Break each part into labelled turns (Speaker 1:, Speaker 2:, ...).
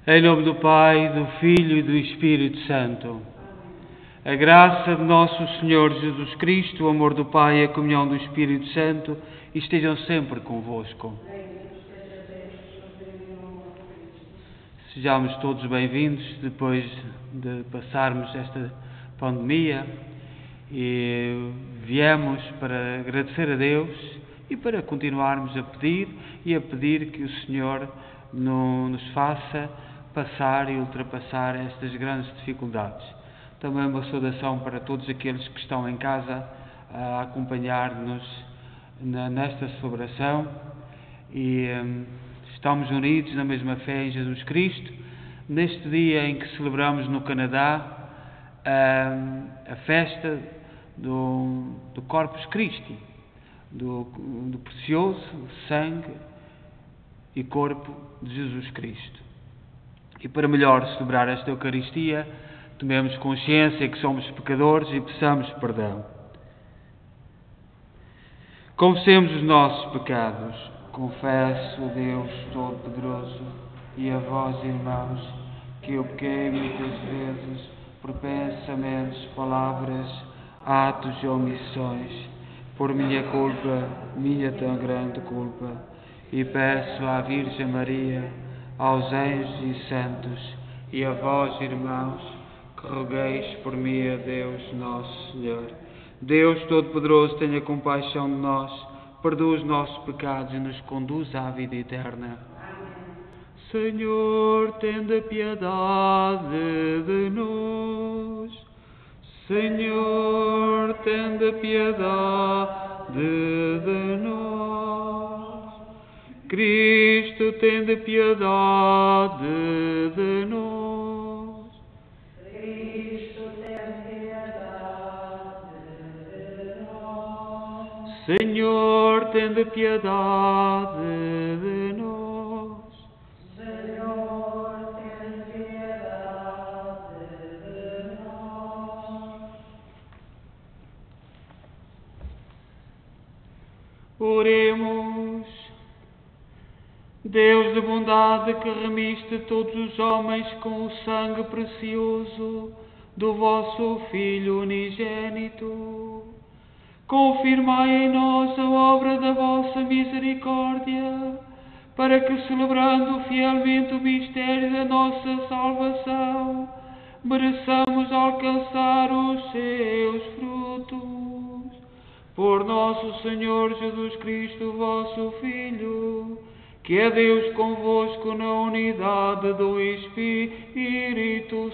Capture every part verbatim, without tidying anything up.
Speaker 1: Em nome do Pai, do Filho e do Espírito Santo. A graça de nosso Senhor Jesus Cristo, o amor do Pai e a comunhão do Espírito Santo estejam sempre convosco. Sejamos todos bem-vindos depois de passarmos esta pandemia e viemos para agradecer a Deus e para continuarmos a pedir e a pedir que o Senhor nos faça passar e ultrapassar estas grandes dificuldades. Também uma saudação para todos aqueles que estão em casa a acompanhar-nos nesta celebração e um, estamos unidos na mesma fé em Jesus Cristo, neste dia em que celebramos no Canadá um, a festa do, do Corpus Christi, do, do precioso sangue e corpo de Jesus Cristo. E para melhor celebrar esta Eucaristia, tomemos consciência que somos pecadores e peçamos perdão. Confessemos os nossos pecados. Confesso a Deus Todo-Poderoso e a vós, irmãos, que eu pequei muitas vezes por pensamentos, palavras, atos e omissões, por minha culpa, minha tão grande culpa, e peço à Virgem Maria, aos anjos e santos, e a vós, irmãos, que rogueis por mim a Deus nosso Senhor. Deus Todo-Poderoso, tenha compaixão de nós, perdoa os nossos pecados e nos conduz à vida eterna. Amém. Senhor, tende piedade de nós. Senhor, tende piedade de nós. Cristo, tende piedade de nós.
Speaker 2: Cristo, tende piedade de nós.
Speaker 1: Senhor, tende piedade de nós.
Speaker 2: Senhor, tende piedade de nós.
Speaker 1: Oremos. Deus de bondade, que remiste todos os homens com o sangue precioso do vosso Filho unigênito, confirmai em nós a obra da vossa misericórdia, para que, celebrando fielmente o mistério da nossa salvação, mereçamos alcançar os seus frutos. Por nosso Senhor Jesus Cristo, vosso Filho, que é Deus convosco na unidade do Espírito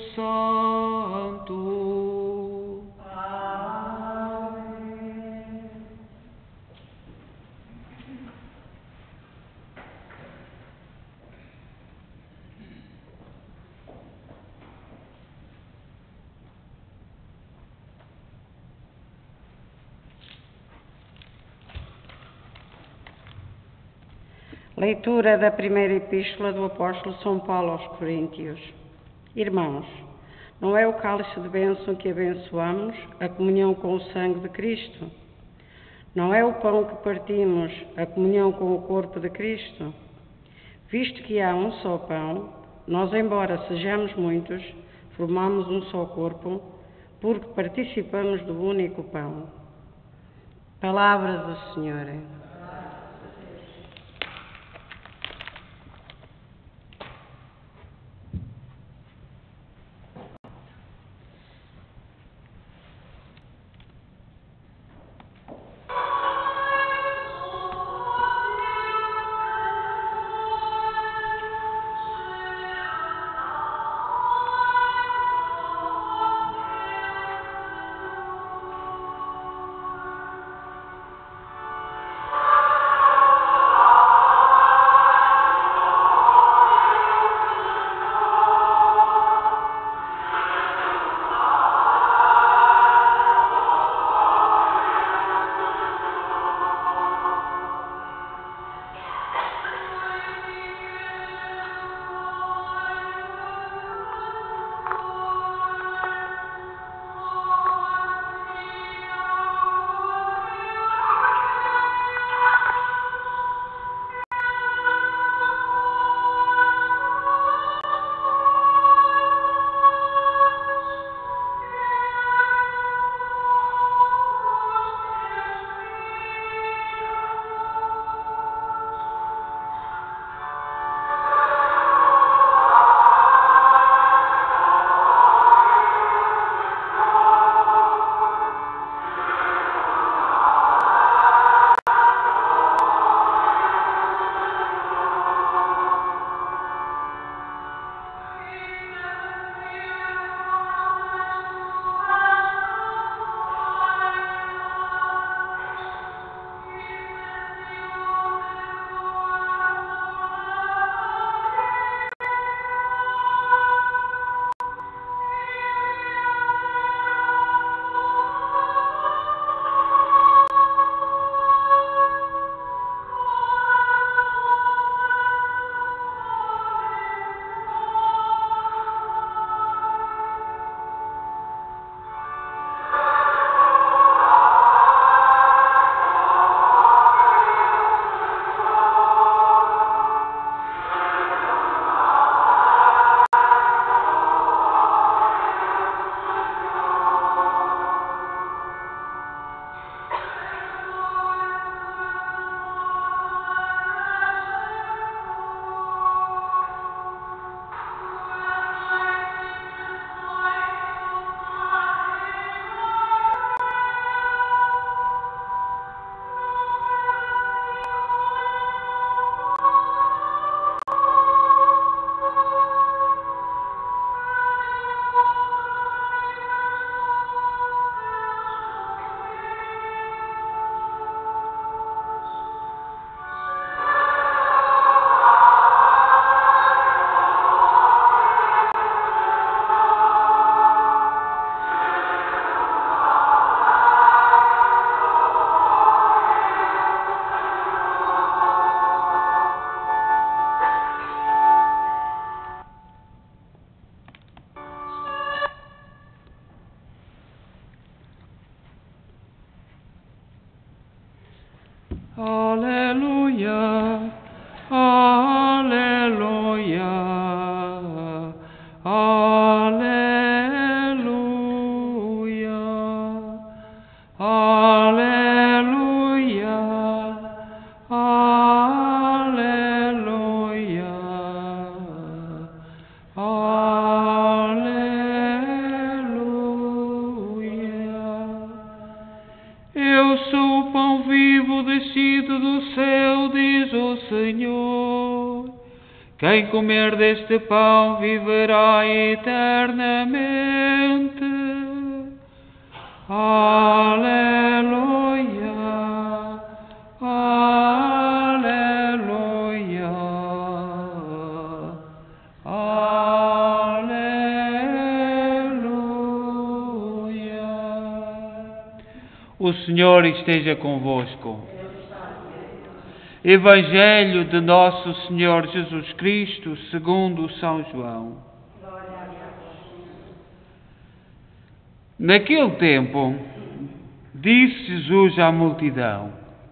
Speaker 1: Santo.
Speaker 2: Amém. Leitura da primeira epístola do apóstolo São Paulo aos Coríntios. Irmãos, não é o cálice de bênção que abençoamos, a comunhão com o sangue de Cristo? Não é o pão que partimos, a comunhão com o corpo de Cristo? Visto que há um só pão, nós, embora sejamos muitos, formamos um só corpo, porque participamos do único pão. Palavra do Senhor.
Speaker 1: Aleluia, aleluia, aleluia, aleluia, aleluia, aleluia. Eu sou o pão vivo descido do céu, diz o Senhor. Quem comer deste pão viverá eternamente. Aleluia, aleluia, aleluia. O Senhor esteja convosco. Evangelho de Nosso Senhor Jesus Cristo, segundo São João. Naquele tempo, disse Jesus à multidão: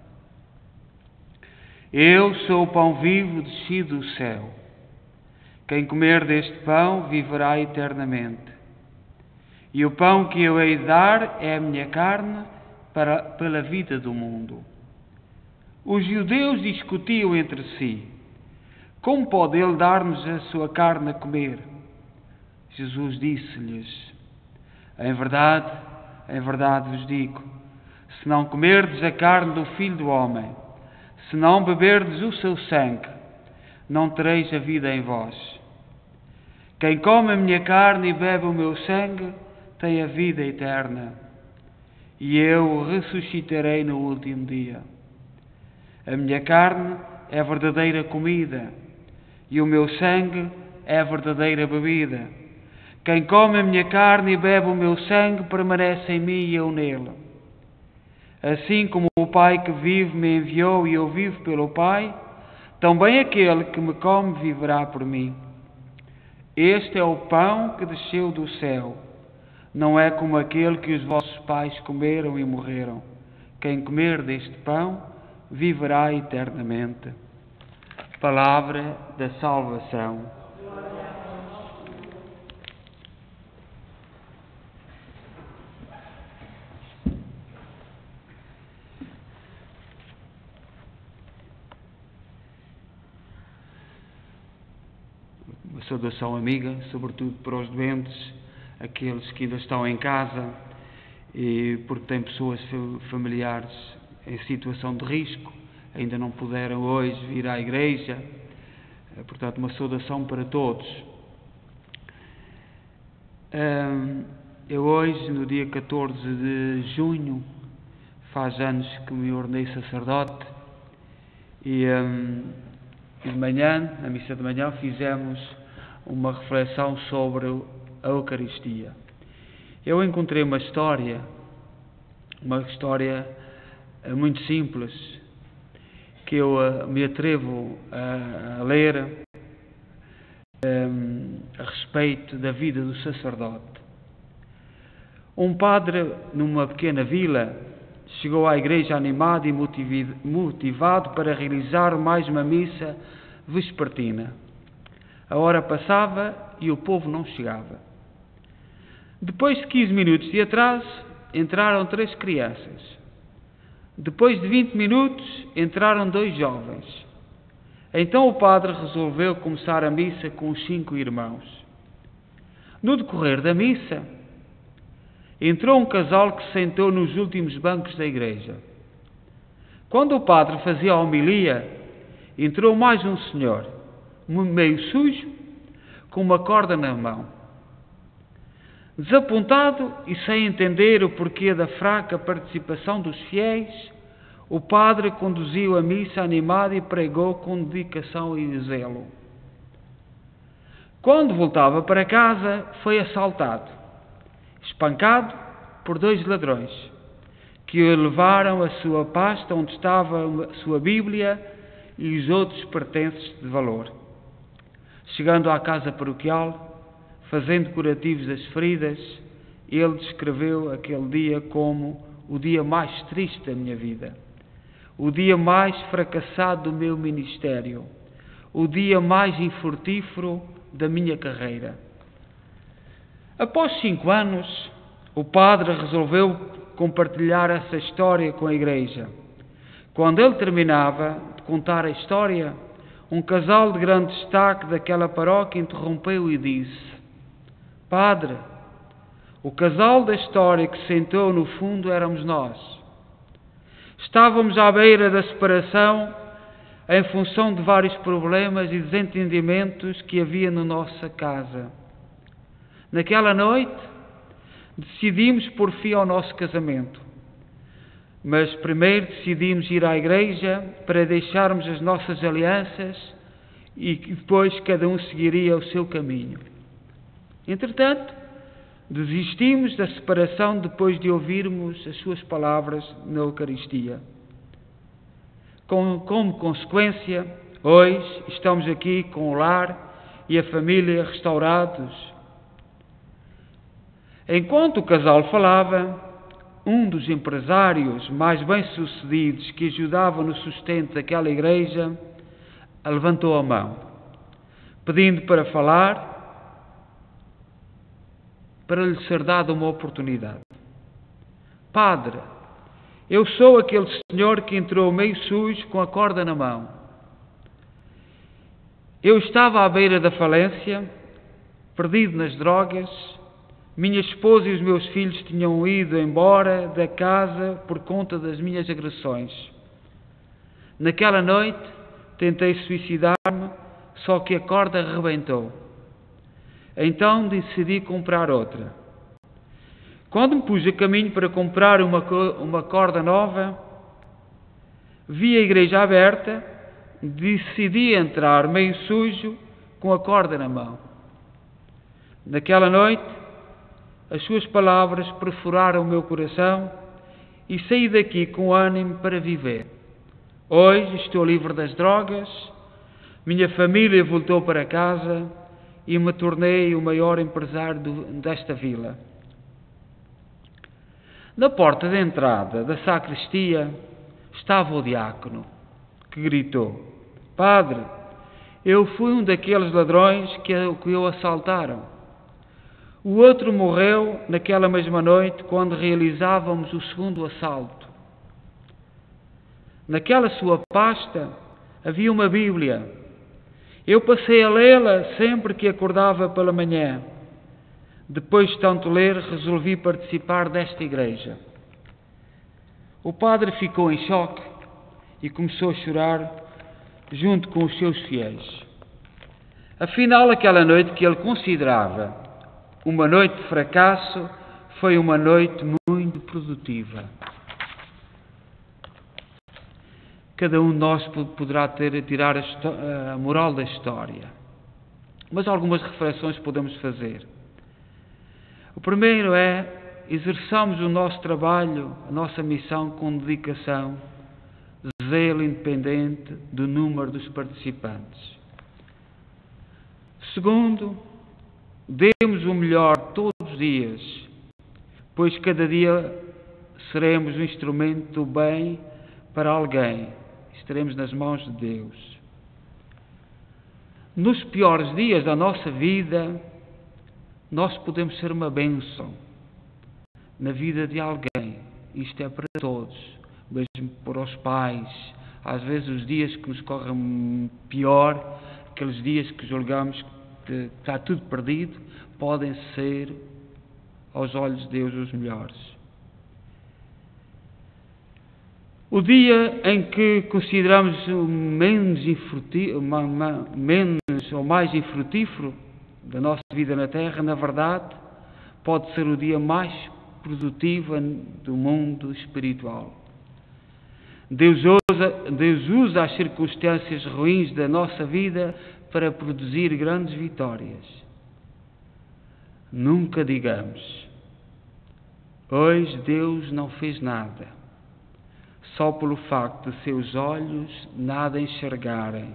Speaker 1: Eu sou o pão vivo descido do céu. Quem comer deste pão viverá eternamente. E o pão que eu hei de dar é a minha carne para, pela vida do mundo. Os judeus discutiam entre si: Como pode ele dar-nos a sua carne a comer? Jesus disse-lhes: Em verdade, em verdade vos digo, se não comerdes a carne do Filho do Homem, se não beberdes o seu sangue, não tereis a vida em vós. Quem come a minha carne e bebe o meu sangue, tem a vida eterna, e eu o ressuscitarei no último dia. A minha carne é a verdadeira comida, e o meu sangue é a verdadeira bebida. Quem come a minha carne e bebe o meu sangue permanece em mim e eu nele. Assim como o Pai que vive me enviou e eu vivo pelo Pai, também aquele que me come viverá por mim. Este é o pão que desceu do céu. Não é como aquele que os vossos pais comeram e morreram. Quem comer deste pão viverá eternamente. Palavra da salvação. Uma saudação amiga, sobretudo para os doentes, aqueles que ainda estão em casa, e porque têm pessoas familiares em situação de risco, ainda não puderam hoje vir à igreja. Portanto, uma saudação para todos. Eu hoje, no dia catorze de junho, faz anos que me ordenei sacerdote, e de manhã, na missa de manhã, fizemos uma reflexão sobre a Eucaristia. Eu encontrei uma história, uma história muito simples, que eu uh, me atrevo a, a ler um, a respeito da vida do sacerdote. Um padre, numa pequena vila, chegou à igreja animado e motivado para realizar mais uma missa vespertina. A hora passava e o povo não chegava. Depois de quinze minutos de atraso, entraram três crianças. Depois de vinte minutos, entraram dois jovens. Então o padre resolveu começar a missa com os cinco irmãos. No decorrer da missa, entrou um casal que se sentou nos últimos bancos da igreja. Quando o padre fazia a homilia, entrou mais um senhor, meio sujo, com uma corda na mão. Desapontado e sem entender o porquê da fraca participação dos fiéis, o padre conduziu a missa animada e pregou com dedicação e zelo. Quando voltava para casa, foi assaltado, espancado por dois ladrões, que o levaram à sua pasta onde estava a sua Bíblia e os outros pertences de valor. Chegando à casa paroquial, fazendo curativos das feridas, ele descreveu aquele dia como o dia mais triste da minha vida. o dia mais fracassado do meu ministério, o dia mais infrutífero da minha carreira. Após cinco anos, o padre resolveu compartilhar essa história com a igreja. Quando ele terminava de contar a história, um casal de grande destaque daquela paróquia interrompeu e disse: Padre, o casal da história que se sentou no fundo éramos nós. Estávamos à beira da separação em função de vários problemas e desentendimentos que havia na nossa casa. Naquela noite, decidimos pôr fim ao nosso casamento. Mas primeiro decidimos ir à igreja para deixarmos as nossas alianças e depois cada um seguiria o seu caminho. Entretanto, desistimos da separação depois de ouvirmos as suas palavras na Eucaristia. Como, como consequência, hoje estamos aqui com o lar e a família restaurados. Enquanto o casal falava, um dos empresários mais bem-sucedidos que ajudavam no sustento daquela igreja levantou a mão, pedindo para falar, para lhe ser dada uma oportunidade. Padre, eu sou aquele senhor que entrou meio sujo com a corda na mão. Eu estava à beira da falência, perdido nas drogas. Minha esposa e os meus filhos tinham ido embora da casa por conta das minhas agressões. Naquela noite, tentei suicidar-me, só que a corda arrebentou. Então decidi comprar outra. Quando me pus a caminho para comprar uma, uma corda nova, vi a igreja aberta, decidi entrar meio sujo com a corda na mão. Naquela noite, as suas palavras perfuraram o meu coração e saí daqui com ânimo para viver. Hoje estou livre das drogas, minha família voltou para casa e me tornei o maior empresário do, desta vila. Na porta de entrada da sacristia estava o diácono, que gritou: Padre, eu fui um daqueles ladrões que, que o assaltaram. O outro morreu naquela mesma noite, quando realizávamos o segundo assalto. Naquela sua pasta havia uma Bíblia. Eu passei a lê-la sempre que acordava pela manhã. Depois de tanto ler, resolvi participar desta igreja. O padre ficou em choque e começou a chorar junto com os seus fiéis. Afinal, aquela noite que ele considerava uma noite de fracasso foi uma noite muito produtiva. Cada um de nós poderá ter, tirar a, a moral da história, mas algumas reflexões podemos fazer. O primeiro é: exerçamos o nosso trabalho, a nossa missão com dedicação, zelo independente do número dos participantes. Segundo, demos o melhor todos os dias, pois cada dia seremos um instrumento do bem para alguém. Estaremos nas mãos de Deus. Nos piores dias da nossa vida, nós podemos ser uma bênção na vida de alguém. Isto é para todos, mesmo para os pais. Às vezes os dias que nos correm pior, aqueles dias que julgamos que está tudo perdido, podem ser, aos olhos de Deus, os melhores. O dia em que consideramos o menos, infrutífero, menos ou mais infrutífero da nossa vida na Terra, na verdade, pode ser o dia mais produtivo do mundo espiritual. Deus usa, Deus usa as circunstâncias ruins da nossa vida para produzir grandes vitórias. Nunca digamos: hoje Deus não fez nada, só pelo facto de seus olhos nada enxergarem.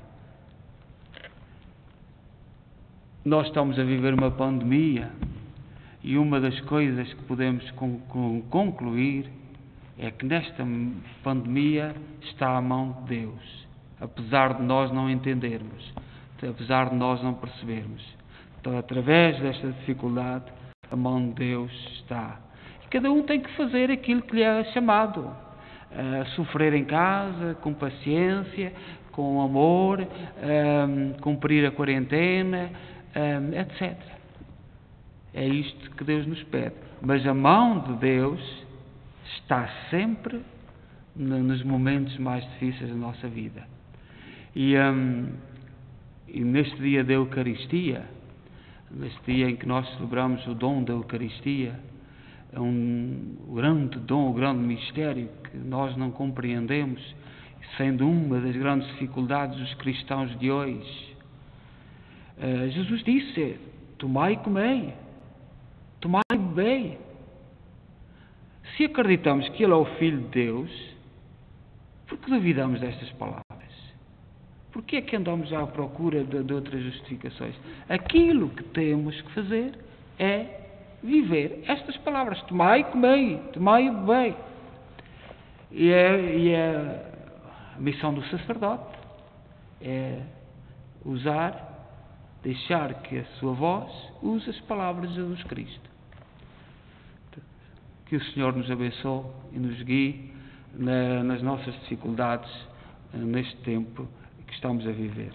Speaker 1: Nós estamos a viver uma pandemia e uma das coisas que podemos concluir é que nesta pandemia está a mão de Deus, apesar de nós não entendermos, apesar de nós não percebermos. Então, através desta dificuldade, a mão de Deus está. E cada um tem que fazer aquilo que lhe é chamado. Uh, sofrer em casa, com paciência, com amor, um, cumprir a quarentena, um, etcétera. É isto que Deus nos pede. Mas a mão de Deus está sempre no, nos momentos mais difíceis da nossa vida. E, um, e neste dia da Eucaristia, neste dia em que nós celebramos o dom da Eucaristia, é um grande dom, um grande mistério que nós não compreendemos, sendo uma das grandes dificuldades dos cristãos de hoje. Uh, Jesus disse: tomai e comei, tomai e bebei. Se acreditamos que Ele é o Filho de Deus, por que duvidamos destas palavras? Por que é que andamos à procura de, de outras justificações? Aquilo que temos que fazer é viver estas palavras: tomai e comei, tomai e bebei. E é, e é a missão do sacerdote, é usar, deixar que a sua voz use as palavras de Jesus Cristo. Que o Senhor nos abençoe e nos guie na, nas nossas dificuldades, neste tempo que estamos a viver.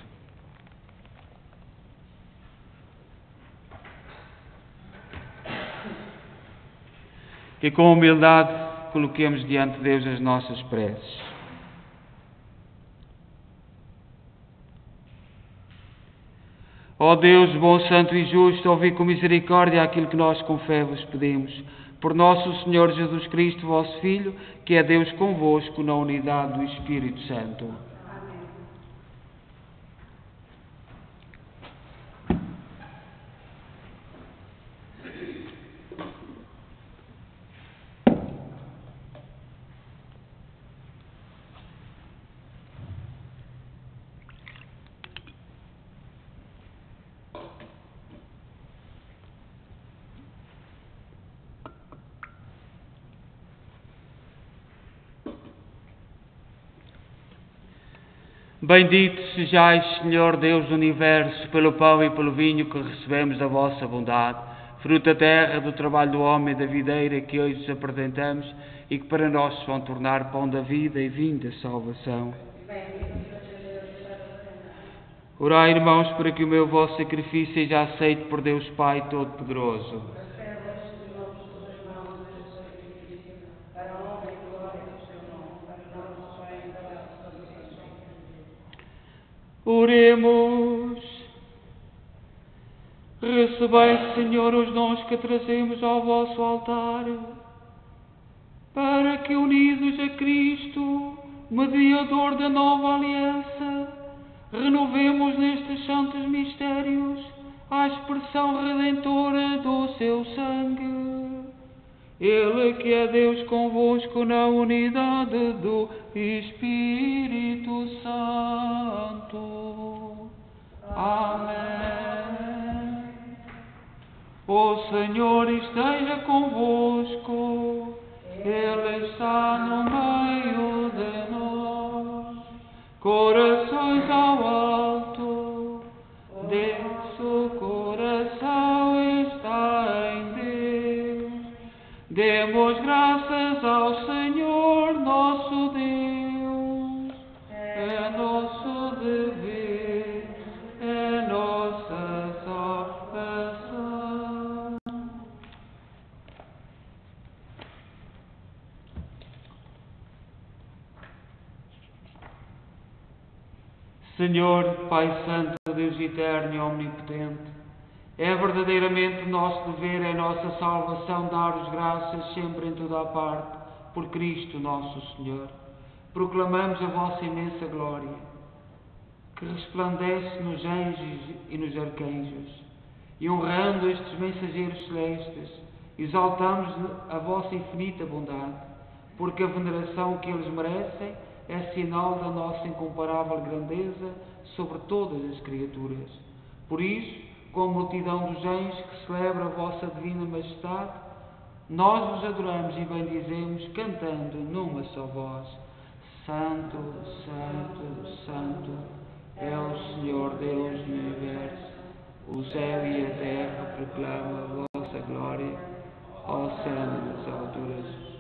Speaker 1: E com humildade coloquemos diante de Deus as nossas preces. Ó Deus, bom, santo e justo, ouvi com misericórdia aquilo que nós com fé vos pedimos. Por nosso Senhor Jesus Cristo, vosso Filho, que é Deus convosco na unidade do Espírito Santo. Bendito sejais, Senhor Deus do Universo, pelo pão e pelo vinho que recebemos da vossa bondade, fruto da terra, do trabalho do homem e da videira que hoje vos apresentamos e que para nós se vão tornar pão da vida e vinho da salvação. Orai, irmãos, para que o meu vosso sacrifício seja aceito por Deus Pai Todo-Poderoso. Oremos. Recebei, Senhor, os dons que trazemos ao vosso altar, para que, unidos a Cristo, mediador da nova aliança, renovemos nestes santos mistérios a expressão redentora do seu sangue. Ele que é Deus convosco na unidade do Espírito Santo. Amém. O Senhor esteja convosco, Ele está no meio de nós. Corações ao alto, desce o coração está em Deus. Demos graças ao Senhor nosso Deus, é nosso dever, é nossa salvação. Senhor, Pai Santo, Deus eterno e omnipotente, é verdadeiramente nosso dever, é nossa salvação dar-vos graças sempre em toda a parte, por Cristo nosso Senhor. Proclamamos a vossa imensa glória, que resplandece nos anjos e nos arcanjos, e honrando estes mensageiros celestes, exaltamos a vossa infinita bondade, porque a veneração que eles merecem é sinal da nossa incomparável grandeza sobre todas as criaturas. Por isso, com a multidão dos anjos que celebra a vossa divina majestade, Nós vos adoramos e bendizemos, cantando numa só voz: Santo, Santo, Santo, é o Senhor Deus do universo. O céu e a terra proclamam a vossa glória, ó céu nas alturas.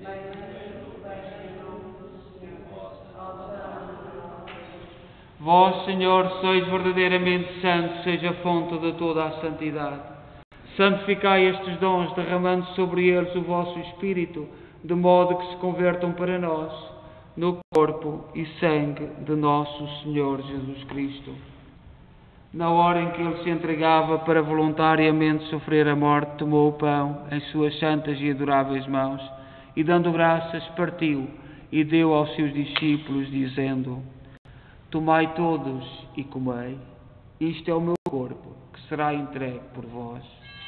Speaker 1: Vós, Senhor, sois verdadeiramente santo, seja a fonte de toda a santidade. Santificai estes dons, derramando sobre eles o vosso Espírito, de modo que se convertam para nós, no corpo e sangue de nosso Senhor Jesus Cristo. Na hora em que ele se entregava para voluntariamente sofrer a morte, tomou o pão em suas santas e adoráveis mãos, e dando graças, partiu e deu aos seus discípulos, dizendo: Tomai todos e comei, isto é o meu corpo, que será entregue por vós.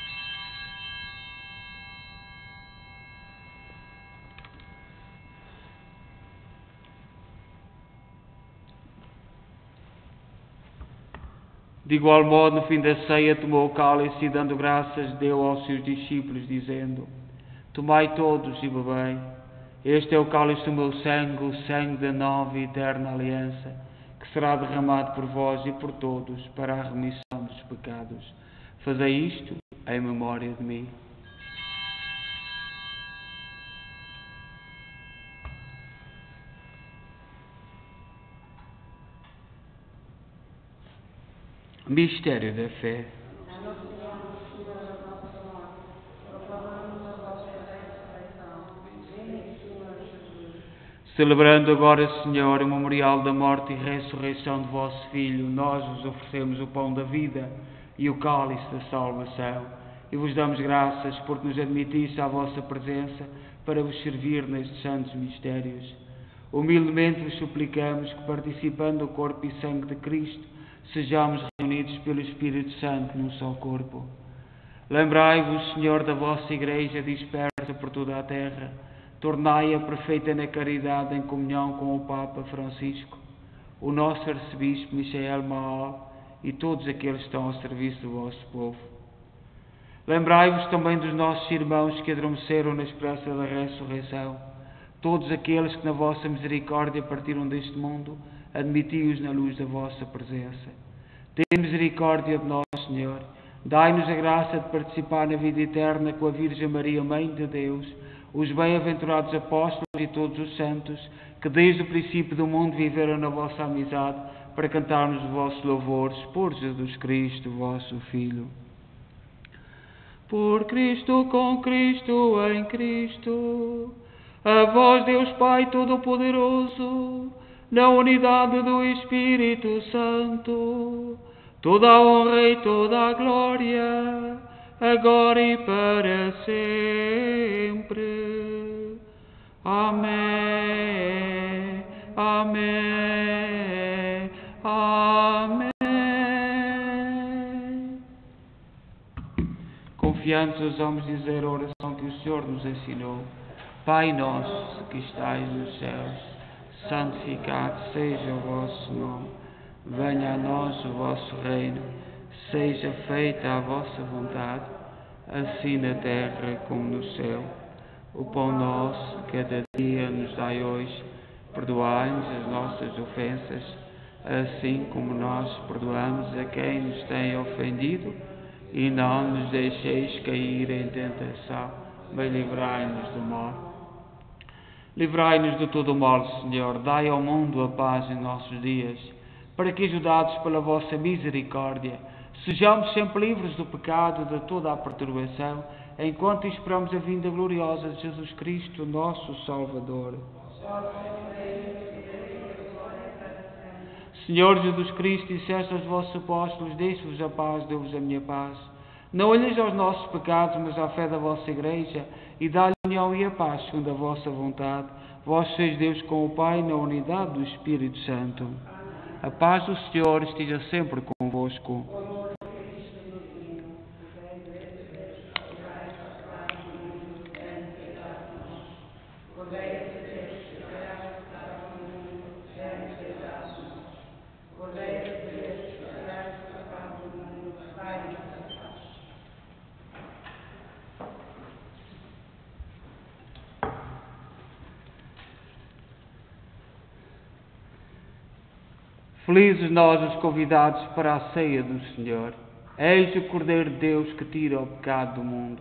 Speaker 1: De igual modo, no fim da ceia, tomou o cálice e, dando graças, deu aos seus discípulos, dizendo: Tomai todos e bebei, este é o cálice do meu sangue, o sangue da nova e eterna aliança, que será derramado por vós e por todos para a remissão dos pecados. Fazei isto em memória de mim. Mistério da fé. Celebrando agora, Senhor, o memorial da morte e ressurreição de vosso Filho, nós vos oferecemos o pão da vida e o cálice da salvação, e vos damos graças porque nos admitisse à vossa presença para vos servir nestes santos mistérios. Humildemente vos suplicamos que, participando do corpo e sangue de Cristo, sejamos reunidos pelo Espírito Santo num só corpo. Lembrai-vos, Senhor, da vossa Igreja dispersa por toda a terra. Tornai-a perfeita na caridade em comunhão com o Papa Francisco, o nosso arcebispo Michael Maal e todos aqueles que estão ao serviço do vosso povo. Lembrai-vos também dos nossos irmãos que adormeceram na esperança da ressurreição, todos aqueles que na vossa misericórdia partiram deste mundo, admiti-os na luz da vossa presença. Tem misericórdia de nós, Senhor. Dai-nos a graça de participar na vida eterna com a Virgem Maria, Mãe de Deus, os bem-aventurados apóstolos e todos os santos, que desde o princípio do mundo viveram na vossa amizade, para cantarmos os vossos louvores, por Jesus Cristo, vosso Filho. Por Cristo, com Cristo, em Cristo, a vós, Deus Pai Todo-Poderoso, na unidade do Espírito Santo, toda a honra e toda a glória, agora e para sempre. Amém, amém, amém. Confiantes ousamos dizer a oração que o Senhor nos ensinou. Pai nosso que estais nos céus, santificado seja o vosso nome. Venha a nós o vosso reino. Seja feita a vossa vontade, assim na terra como no céu. O pão nosso, cada dia, nos dai hoje. Perdoai-nos as nossas ofensas, assim como nós perdoamos a quem nos tem ofendido. E não nos deixeis cair em tentação, mas livrai-nos do mal. Livrai-nos de todo o mal, Senhor. Dai ao mundo a paz em nossos dias, para que, ajudados pela vossa misericórdia, sejamos sempre livres do pecado e de toda a perturbação, enquanto esperamos a vinda gloriosa de Jesus Cristo, nosso Salvador. Senhor Jesus Cristo, disseste aos vossos apóstolos: deixo-vos a paz, dou-vos a minha paz. Não olheis aos nossos pecados, mas à fé da vossa Igreja, e dá-lhe a união e a paz, segundo a vossa vontade. Vós sois Deus com o Pai, na unidade do Espírito Santo. A paz do Senhor esteja sempre convosco. Felizes nós os convidados para a ceia do Senhor. Eis o Cordeiro de Deus que tira o pecado do mundo.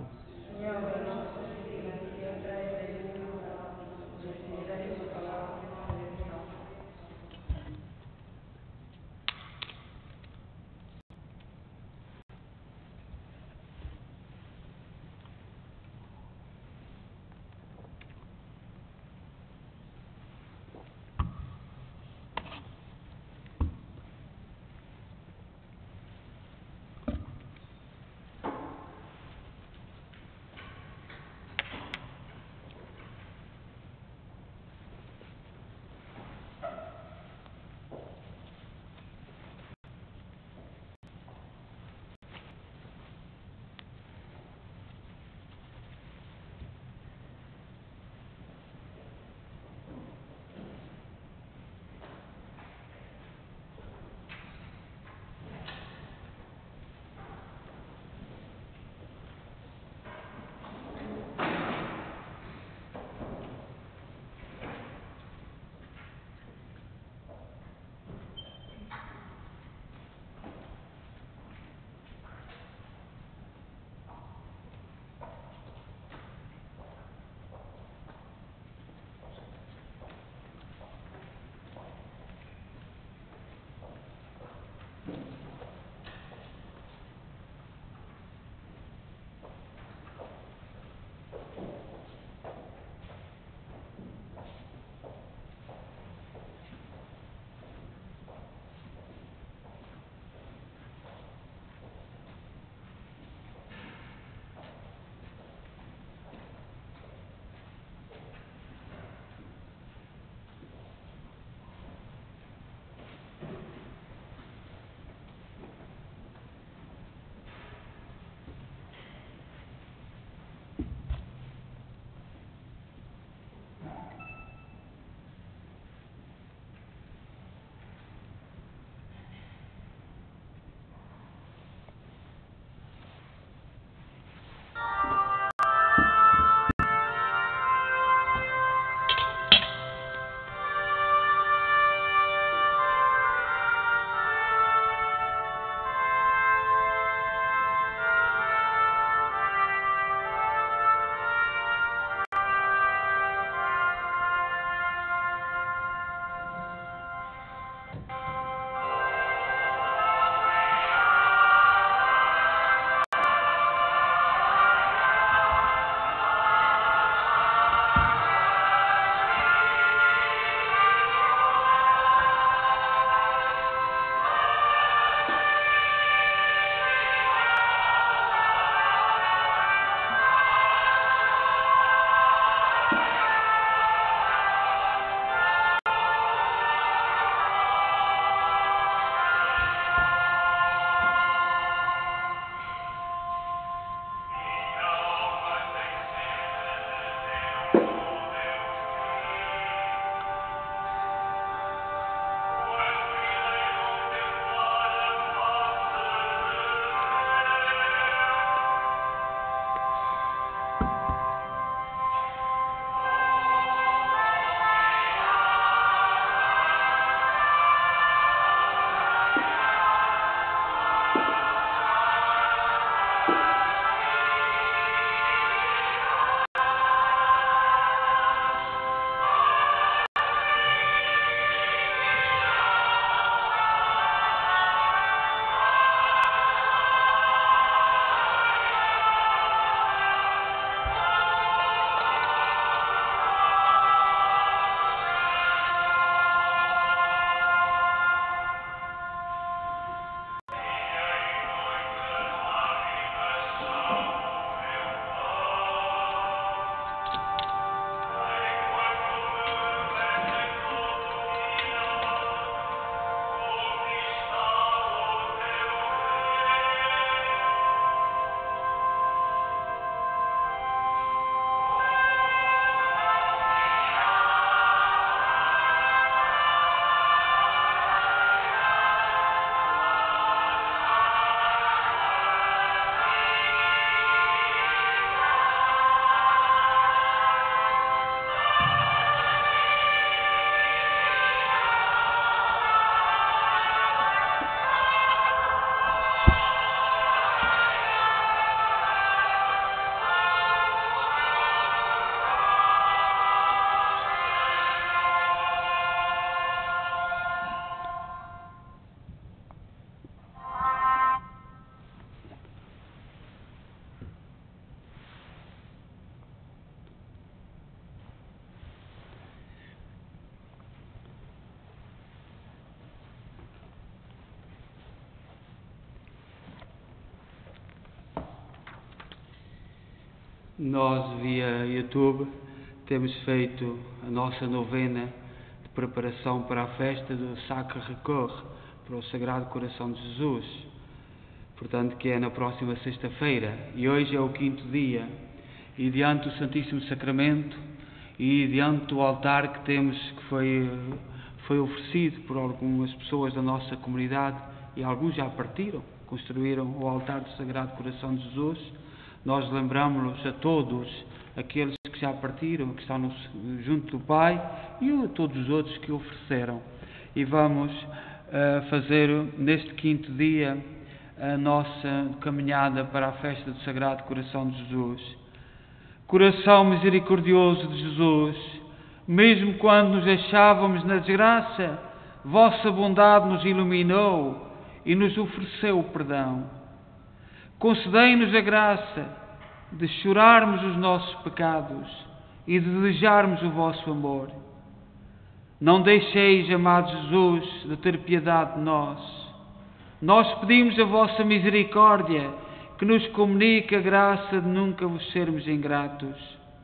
Speaker 1: Nós, via YouTube, temos feito a nossa novena de preparação para a festa do Sacré-Cœur, para o Sagrado Coração de Jesus, portanto, que é na próxima sexta-feira, e hoje é o quinto dia, e diante do Santíssimo Sacramento e diante do altar que temos, que foi, foi oferecido por algumas pessoas da nossa comunidade, e alguns já partiram, construíram o altar do Sagrado Coração de Jesus, nós lembramos-nos a todos aqueles que já partiram, que estão no, junto do Pai, e a todos os outros que ofereceram. E vamos uh, fazer neste quinto dia a nossa caminhada para a festa do Sagrado Coração de Jesus. Coração misericordioso de Jesus, mesmo quando nos achávamos na desgraça, vossa bondade nos iluminou e nos ofereceu o perdão. Concedei-nos a graça de chorarmos os nossos pecados e de desejarmos o vosso amor. Não deixeis, amado Jesus, de ter piedade de nós. Nós pedimos a vossa misericórdia, que nos comunique a graça de nunca vos sermos ingratos.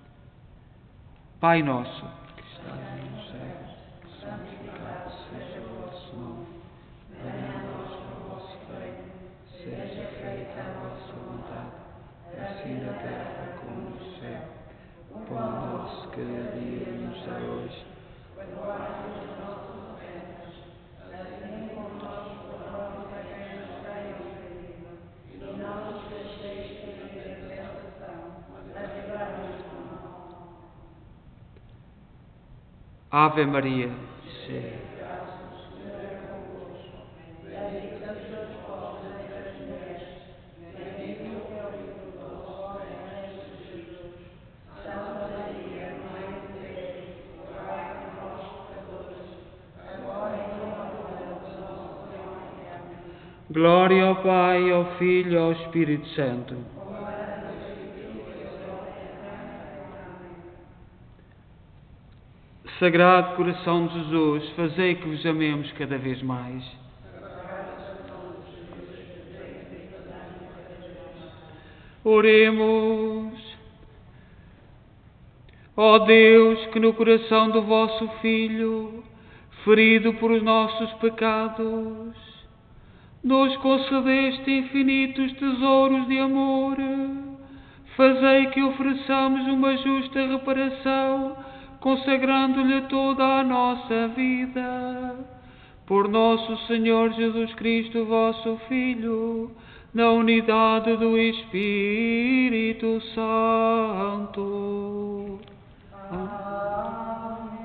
Speaker 1: Pai nosso, que estás nos céus, santificado seja o vosso nome. Venha a nós o vosso reino, seja feita a vossa vontade, assim na terra como no céu. O pão nosso cada dia nos dá hoje. Perdoai-nos as nossas ofensas, assim como nós perdoamos a quem nos tem ofendido. E não nos deixeis cair em tentação, mas livrai-nos do mal. Ave Maria, cheia. Glória ao Pai, ao Filho e ao Espírito Santo. Sagrado Coração de Jesus, fazei que vos amemos cada vez mais. Oremos. Ó Deus, que no coração do vosso Filho, ferido por os nossos pecados, nos concedeste infinitos tesouros de amor, fazei que ofereçamos uma justa reparação, consagrando-lhe toda a nossa vida. Por nosso Senhor Jesus Cristo, vosso Filho, na unidade do Espírito Santo. Amém.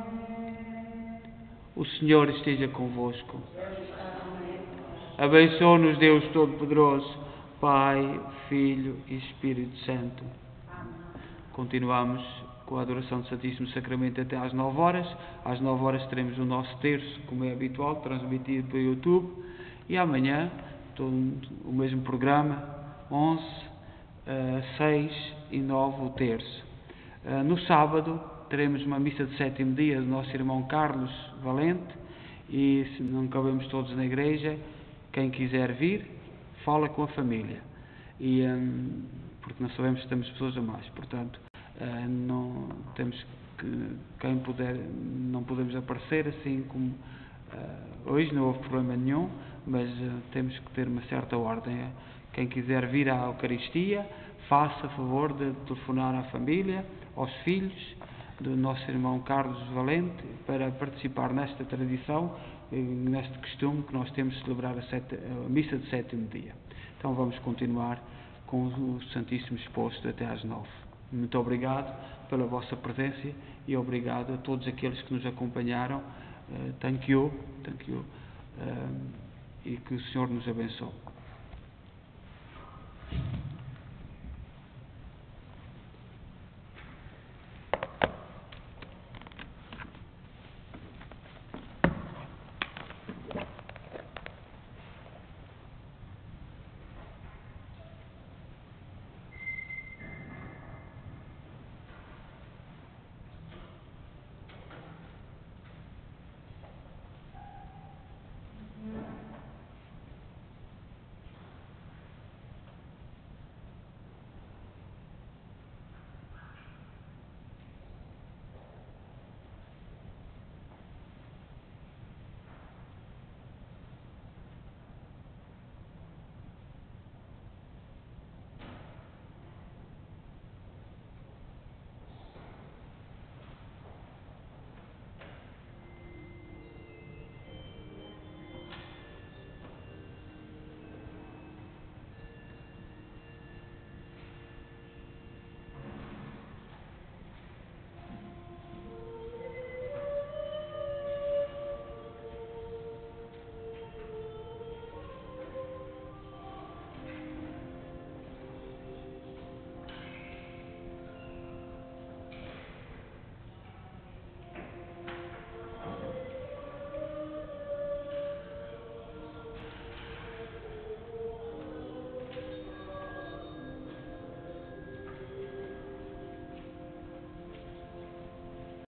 Speaker 1: O Senhor esteja convosco. Abençoe-nos Deus Todo-Poderoso, Pai, Filho e Espírito Santo. Continuamos com a adoração do Santíssimo Sacramento até às nove horas. Às nove horas teremos o nosso terço, como é habitual, transmitido pelo YouTube. E amanhã, todo o mesmo programa, onze, seis e nove o terço. No sábado, teremos uma missa de sétimo dia do nosso irmão Carlos Valente. E se não cabemos todos na igreja, quem quiser vir, fala com a família, e, um, porque não sabemos se temos pessoas a mais, portanto, uh, não, temos que, quem puder, não podemos aparecer assim como uh, hoje, não houve problema nenhum, mas uh, temos que ter uma certa ordem. Quem quiser vir à Eucaristia, faça favor de telefonar à família, aos filhos do nosso irmão Carlos Valente, para participar nesta tradição, neste costume que nós temos de celebrar a, sete, a missa de sétimo dia. Então vamos continuar com o Santíssimo exposto até às nove. Muito obrigado pela vossa presença e obrigado a todos aqueles que nos acompanharam. Uh, thank you, thank you. Uh, e que o Senhor nos abençoe.